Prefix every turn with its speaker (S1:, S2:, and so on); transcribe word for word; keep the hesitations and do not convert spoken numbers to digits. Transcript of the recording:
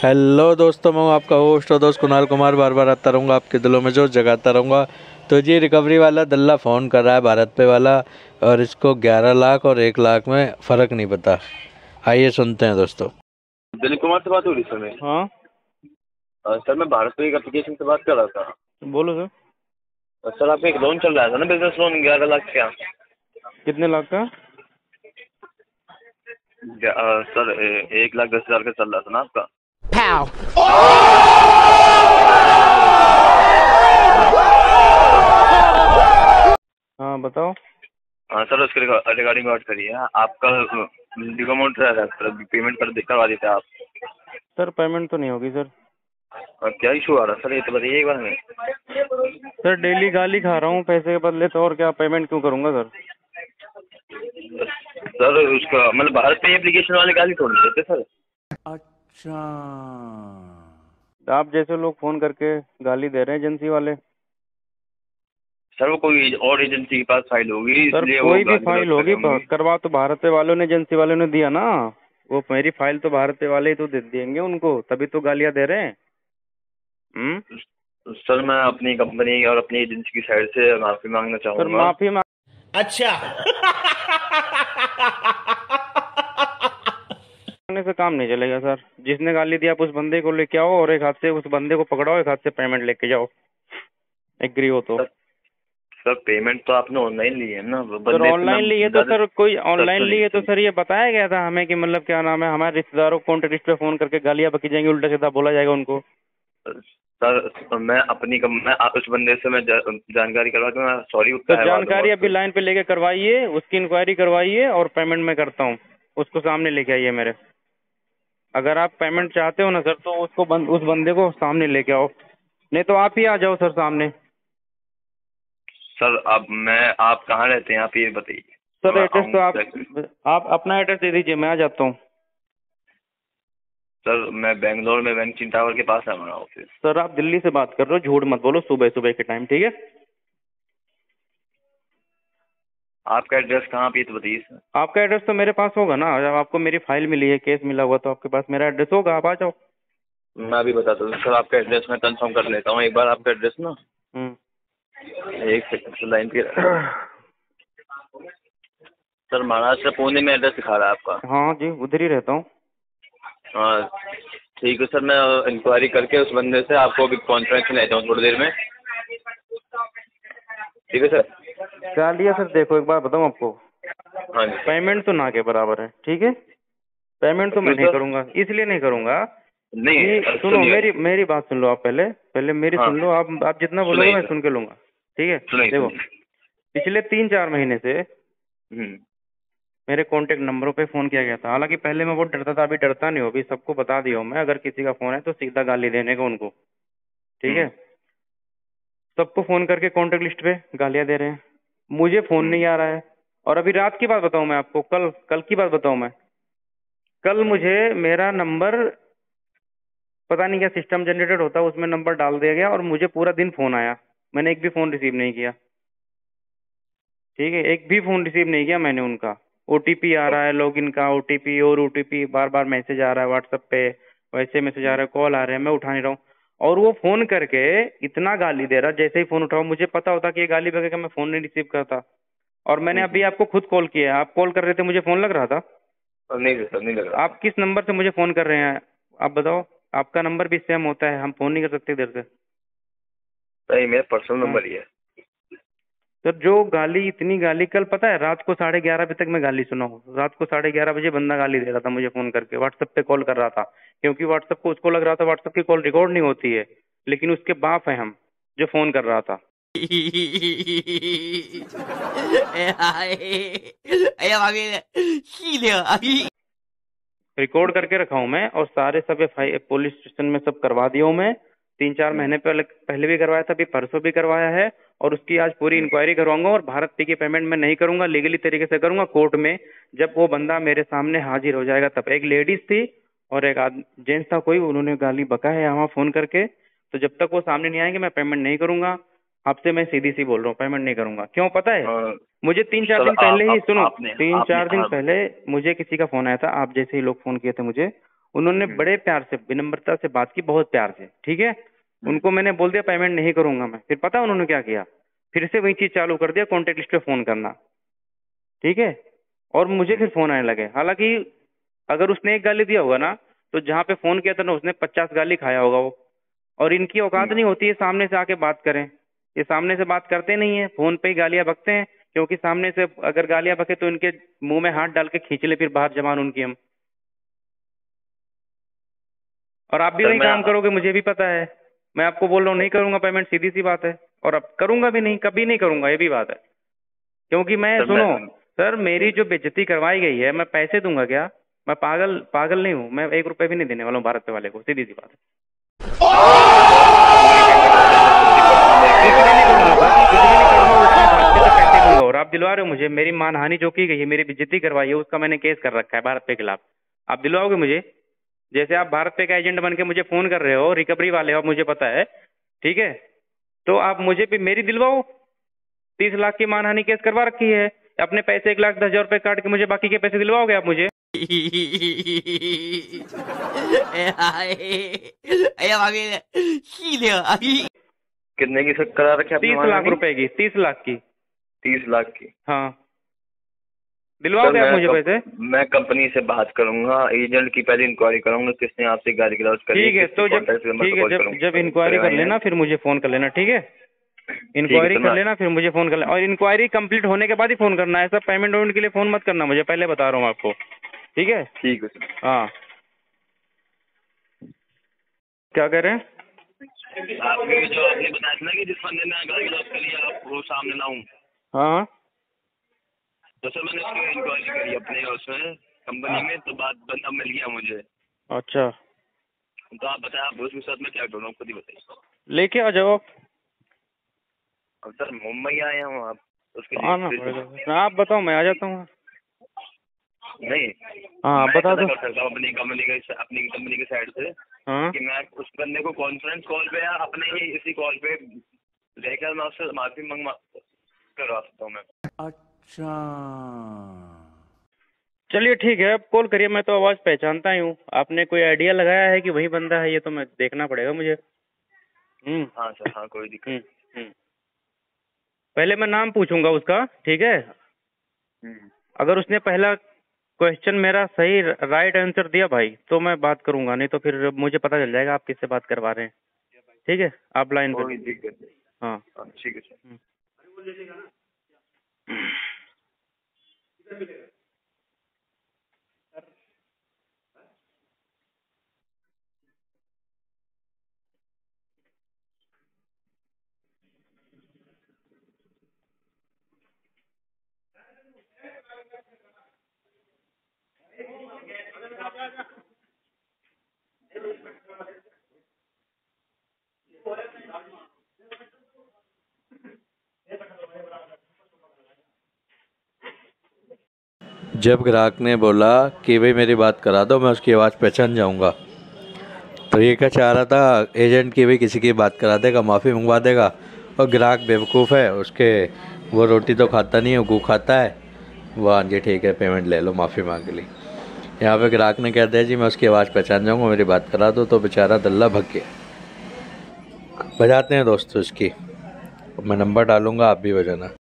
S1: Hello दोस्तों, मैं हूं आपका होस्ट और दोस्त कुणाल कुमार। बार बार आता रहूँगा आपके दिलों में, जो जगाता रहूँगा। तो जी, रिकवरी वाला दल्ला फ़ोन कर रहा है भारत पे वाला, और इसको ग्यारह लाख और एक लाख में फ़र्क नहीं पता। आइए सुनते हैं दोस्तों।
S2: दिलीप कुमार से बात हो रही सर मेरी।
S3: हाँ,
S2: अ, सर मैं भारत पे एक एप्लीकेशन से बात कर रहा था।
S3: बोलो सर।
S2: अ, सर आपका एक लोन चल रहा था ना, बिजनेस लोन ग्यारह लाख का।
S3: कितने लाख का?
S2: ग्या- अ, सर ए- एक लाख दस हजार का चल रहा था ना आपका।
S3: हाँ बताओ।
S2: हाँ सर, उसके रिगार्डिंग बात करिए। आपका ड्यू अमाउंट रह रहा है सर, पेमेंट कर करवा देते आप।
S3: सर पेमेंट तो नहीं होगी सर।
S2: अ, क्या इशू आ रहा है सर, ये तो बताइए एक बार में।
S3: सर डेली गाली खा रहा हूँ पैसे के बदले, तो और क्या पेमेंट क्यों करूँगा सर?
S2: सर उसका मतलब भारत पे एप्लीकेशन वाले गाली थोड़ी देते सर।
S3: आप जैसे लोग फ़ोन करके गाली दे रहे हैं एजेंसी वाले।
S2: सर वो कोई और एजेंसी के पास फाइल होगी,
S3: सर
S2: इसलिए वो
S3: कोई भी
S2: गाली
S3: फाइल
S2: गलौज करे
S3: होगी,
S2: होंगे।
S3: करवा तो भारत पे वालों ने, एजेंसी वालों ने दिया ना। वो मेरी फाइल तो भारत पे वाले ही तो दे देंगे उनको, तभी तो गालियाँ दे रहे हैं। हम्म
S2: सर मैं अपनी कंपनी और अपनी एजेंसी की साइड से माफी मांगना
S3: सर
S2: चाहूंगा।
S3: माफी मांग मांगने से काम नहीं चलेगा सर। जिसने गाली दिया आप उस बंदे को लेके आओ, और एक हाथ से उस बंदे को पकड़ाओ, एक हाथ से पेमेंट लेके जाओ। एग्री हो तो।
S2: सर, सर पेमेंट तो आपने ऑनलाइन ली है ना,
S3: सर
S2: बंदे से
S3: ऑनलाइन
S2: मैं
S3: लिए तो
S2: ज्यादा-
S3: सर, कोई
S2: सर
S3: ऑनलाइन
S2: सुनिए
S3: लिए तो
S2: सुनिए।
S3: सर ये बताया गया था हमें कि मतलब क्या नाम है, हमारे रिश्तेदारों को कॉन्टेक्ट लिस्ट पे फोन करके गालियां बकी जाएंगी, उल्टा सीधा बोला जाएगा उनको।
S2: सर मैं अपनी कम, मैं उस बंदे से मैं जा, जानकारी करवा के मैं सॉरी
S3: तो
S2: कहवा दूंगा
S3: जानकारी अभी
S2: उसको।
S3: लाइन पे लेके करवाइए, उसकी इंक्वायरी करवाइए, और पेमेंट मैं करता हूँ। उसको सामने लेके आइए मेरे। अगर आप पेमेंट चाहते हो ना सर, तो उसको बंद, उस बंदे को सामने लेके आओ, नहीं तो आप ही आ जाओ सर सामने।
S2: सर अब मैं, आप कहाँ रहते हैं आप ये बताइए।
S3: सर
S2: मैं
S3: एड्रेस तो
S2: आऊँ?
S3: आप आप अपना एड्रेस दे दीजिए, मैं आ जाता हूँ।
S2: सर मैं बेंगलोर में वेंचिन टावर के पास है हमारा ऑफिस।
S3: सर आप दिल्ली से बात कर रहे हो, झूठ मत बोलो सुबह सुबह के टाइम, ठीक है?
S2: आपका एड्रेस कहाँ पे, ये तो बताइए सर।
S3: आपका एड्रेस तो मेरे पास होगा ना, जब आपको मेरी फाइल मिली है, केस मिला हुआ, तो आपके पास मेरा एड्रेस होगा, आप आ जाओ।
S2: मैं अभी बताता हूँ सर, आपका एड्रेस मैं कंफर्म कर लेता हूँ एक बार। आपका एड्रेस ना,
S3: हम्म
S2: एक सेकंड लाइन पे। सर महाराष्ट्र पुणे में एड्रेस दिखा रहा है आपका।
S3: हाँ जी, उधर ही रहता हूँ।
S2: हाँ ठीक है सर, मैं इंक्वायरी करके उस बंदे से आपको अभी कॉन्फ्रेंस में लेता हूँ थोड़ी देर में। ठीक है सर।
S3: चलिए सर, देखो एक बार बताऊँ आपको,
S2: हाँ जी।
S3: पेमेंट तो ना के बराबर है, ठीक है? पेमेंट तो मैं
S2: क्यों
S3: नहीं
S2: सर?
S3: करूँगा, इसलिए नहीं करूँगा
S2: नहीं
S3: कि सुनो,
S2: सुनिए।
S3: मेरी मेरी बात सुन लो आप, पहले पहले मेरी
S2: हाँ
S3: सुन लो। आप आप जितना बोलोगे
S2: सुनिए
S3: मैं
S2: सर,
S3: सुन के लूँगा, ठीक है?
S2: सुनिए
S3: देखो,
S2: सुनिए।
S3: पिछले तीन चार महीने से
S2: हम्म,
S3: मेरे कॉन्टेक्ट नंबरों पे फ़ोन किया गया था। हालांकि पहले मैं बहुत डरता था, अभी डरता नहीं हूँ। अभी सबको बता दिया हूँ मैं, अगर किसी का फ़ोन है तो सीधा गाली देने का उनको, ठीक
S2: हम्म,
S3: है? सबको फ़ोन करके कॉन्टेक्ट लिस्ट पे गालियाँ दे रहे हैं, मुझे फ़ोन
S2: हम्म,
S3: नहीं आ रहा है। और अभी रात की बात बताऊँ मैं आपको, कल कल की बात बताऊँ मैं, कल
S2: हम्म,
S3: मुझे मेरा नंबर, पता नहीं क्या सिस्टम जनरेटेड होता है, उसमें नंबर डाल दिया गया, और मुझे पूरा दिन फ़ोन आया। मैंने एक भी फ़ोन रिसीव नहीं किया, ठीक है? एक भी फ़ोन रिसीव नहीं किया मैंने उनका। ओटीपी आ रहा है लॉगिन का, ओटीपी और ओटीपी, बार बार मैसेज आ रहा है व्हाट्सएप पे, वैसे मैसेज आ रहा है, कॉल आ रहे हैं, मैं उठा नहीं रहा हूँ। और वो फ़ोन करके इतना गाली दे रहा, जैसे ही फ़ोन उठाओ, मुझे पता होता कि ये गाली बगैर मैं फ़ोन नहीं रिसीव करता। और मैंने अभी
S2: हम्म।
S3: आपको खुद कॉल किया है, आप कॉल कर रहे थे, मुझे फ़ोन लग रहा था।
S2: नहीं सर, नहीं लग रहा था।
S3: आप किस नंबर से मुझे फ़ोन कर रहे हैं, आप बताओ? आपका नंबर भी सेम होता है, हम फ़ोन नहीं कर सकते इधर से।
S2: नहीं मेरा पर्सनल
S3: हाँ
S2: नंबर ही है।
S3: सर, जो गाली, इतनी गाली, कल पता है रात को साढ़े ग्यारह बजे तक मैं गाली सुना हूँ। रात को साढ़े ग्यारह बजे बंदा गाली दे रहा था मुझे फ़ोन करके, व्हाट्सएप पे कॉल कर रहा था, क्योंकि व्हाट्सएप को उसको लग रहा था व्हाट्सएप की कॉल रिकॉर्ड नहीं होती है, लेकिन उसके बाप हैं हम, जो फ़ोन कर रहा था। रिकॉर्ड करके रखा हूँ मैं, और सारे सब एफ आई पुलिस स्टेशन में सब करवा दिया हूँ मैं। तीन चार
S2: हम्म,
S3: महीने पहले पहले भी करवाया था, अभी परसों भी करवाया है, और उसकी आज पूरी
S2: हम्म,
S3: इंक्वायरी करवाऊंगा। और भारत पे की पेमेंट मैं नहीं करूंगा, लीगली तरीके से करूंगा कोर्ट में, जब वो बंदा मेरे सामने हाजिर हो जाएगा तब। एक लेडीज थी और एक आदमी जेंट्स था कोई, उन्होंने गाली बका है यहाँ फोन करके, तो जब तक वो सामने नहीं आएंगे मैं पेमेंट नहीं करूंगा। आपसे मैं सीधी सी बोल रहा हूँ, पेमेंट नहीं करूंगा। क्यों पता है?
S2: हाँ,
S3: मुझे तीन चार
S2: सर
S3: दिन
S2: आप,
S3: पहले ही,
S2: आप
S3: सुनो,
S2: आपने
S3: तीन
S2: आपने
S3: चार दिन
S2: हाँ।
S3: पहले मुझे किसी का फोन आया था, आप जैसे ही लोग फोन किए थे मुझे। उन्होंने बड़े प्यार से विनम्रता से बात की, बहुत प्यार से, ठीक है। उनको मैंने बोल दिया पेमेंट नहीं करूंगा मैं। फिर पता उन्होंने क्या किया, फिर से वही चीज चालू कर दिया, कॉन्टेक्ट लिस्ट पे फोन करना, ठीक है। और मुझे फिर फोन आने लगे। हालांकि अगर उसने एक गाली दिया होगा ना, तो जहाँ पे फोन किया था ना उसने पचास गाली खाया होगा वो। और इनकी औकात नहीं होती है सामने से आके बात करें, ये सामने से बात करते नहीं है, फोन पे ही गालियां बकते हैं। क्योंकि सामने से अगर गालियां बके तो इनके मुंह में हाथ डाल के खींच ले फिर बाहर जबान उनकी हम। और आप भी
S2: सर
S3: वही
S2: मैं
S3: काम करोगे, मुझे भी पता है। मैं आपको बोल रहा हूँ नहीं करूंगा पेमेंट, सीधी सी बात है। और अब करूंगा भी नहीं, कभी नहीं करूंगा, ये भी बात है। क्योंकि मैं,
S2: सर
S3: सुनो
S2: मैं
S3: सर, मेरी जो बेइज्जती करवाई गई है, मैं पैसे दूंगा क्या? मैं पागल पागल नहीं हूँ, मैं एक रुपए भी नहीं देने वाला हूँ भारत पे वाले को, सीधी सी बात है। कुछ भी नहीं करूंगा सर, कुछ भी नहीं करूंगा, उल्टा भारत पे से पैसे लूंगा। और आप दिलवा रहे हो मुझे, मेरी मानहानि जो की गई है, मेरी बेइज्जती करवाई है, उसका मैंने केस कर रखा है भारत पे के खिलाफ। आप दिलवाओगे मुझे? जैसे आप भारत पे का एजेंट बन के मुझे फोन कर रहे हो, रिकवरी वाले हो, मुझे पता है, ठीक है। तो आप मुझे भी मेरी दिलवाओ। तीस लाख की मानहानि केस करवा रखी है, अपने पैसे एक लाख दस हजार रुपए काट के मुझे बाकी के पैसे दिलवाओगे आप मुझे?
S2: कितने की सर करा रखे आपने
S3: तीस लाख
S2: मानहानि?
S3: रुपए की, तीस लाख की।
S2: तीस लाख की?
S3: हाँ,
S2: सर
S3: दिलवाओगे आप
S2: मैं
S3: मुझे
S2: कम,
S3: पैसे?
S2: मैं कंपनी से बात करूंगा, एजेंट की पहले इंक्वायरी करूंगा किसने आपसे गाड़ी गिलाज करी,
S3: ठीक है,
S2: किसके
S3: तो जब
S2: कॉन्टैक्ट नंबर
S3: ठीक
S2: पे
S3: है,
S2: कॉल
S3: जब
S2: करूंगा।
S3: जब इंक्वायरी कर लेना फिर मुझे फोन कर लेना, ठीक है। इंक्वायरी
S2: सर,
S3: कर
S2: मैं-
S3: लेना फिर मुझे फोन कर लेना, और इंक्वायरी कंप्लीट होने के बाद ही फोन करना है। ऐसा पेमेंट वेमेंट के लिए फोन मत करना मुझे, पहले बता रहा हूँ आपको, ठीक है।
S2: ठीक है सर।
S3: हाँ, क्या कह रहे हैं?
S2: आपने जो आपने बताया था ना कि जिस बंदे ने गाड़ी गिलाज करी आप वो सामने ना हूँ,
S3: हाँ,
S2: तो सर मैंने उसकी इंक्वायरी करी अपने उसमें कंपनी में, तो बात बंदा मिल गया मुझे।
S3: अच्छा,
S2: तो आप बताएं, आप उसके साथ मैं क्या करूँ, खुद ही बताइए।
S3: लेके आ जाओ आप।
S2: अब सर मुंबई आए हूँ, आप उसके लिए
S3: आना पड़ेगा, आप बताओ, मैं आ जाता हूँ।
S2: नहीं,
S3: हाँ,
S2: मैं
S3: बता
S2: ऐसा
S3: दो।
S2: कर सकता हूँ अपनी कंपनी के अपनी कंपनी के साइड से
S3: हाँ,
S2: कि मैं उस बंदे को कॉन्फ्रेंस कॉल पे या अपने ही इसी कॉल पे लेकर मैं उससे माफी मंगवा करवा सकता हूँ मैं।
S4: अच्छा,
S3: चलिए ठीक है, आप कॉल करिए, मैं तो आवाज़ पहचानता ही हूँ। आपने कोई आइडिया लगाया है कि वही बंदा है, ये तो मैं देखना पड़ेगा मुझे। हम्म
S2: हाँ सर, हाँ कोई दिक्कत
S3: हम्म हम्म पहले मैं नाम पूछूंगा उसका, ठीक है।
S2: नहीं।
S3: अगर उसने पहला क्वेश्चन मेरा सही राइट आंसर दिया भाई, तो मैं बात करूंगा, नहीं तो फिर मुझे पता चल जाएगा आप किससे बात करवा रहे हैं, ठीक है। आप लाइन पे।
S2: कोई दिक्कत नहीं।
S3: हाँ,
S2: हाँ ठीक है सर।
S1: जब ग्राहक ने बोला कि भाई मेरी बात करा दो, मैं उसकी आवाज़ पहचान जाऊंगा, तो ये क्या चाह रहा था एजेंट की भी किसी की बात करा देगा, माफ़ी मंगवा देगा। और ग्राहक बेवकूफ़ है, उसके वो रोटी तो खाता नहीं है, गू खाता है। वो हाँ जी ठीक है, पेमेंट ले लो, माफ़ी मांग ली। यहाँ पे ग्राहक ने कह दिया जी मैं उसकी आवाज़ पहचान जाऊंगा, मेरी बात करा दो, तो बेचारा दल्ला भग गया। बजाते हैं दोस्तों इसकी, मैं नंबर डालूंगा, आप भी बजाना।